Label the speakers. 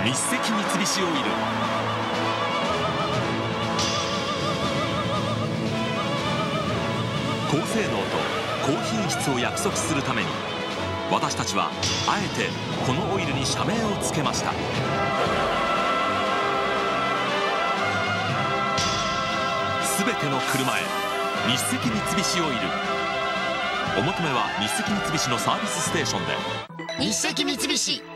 Speaker 1: 日赤三菱オイル。高性能と高品質を約束するために、私たちはあえてこのオイルに社名を付けました。すべての車へ日赤三菱オイル。お求めは日赤三菱のサービスステーションで。
Speaker 2: 日赤三菱。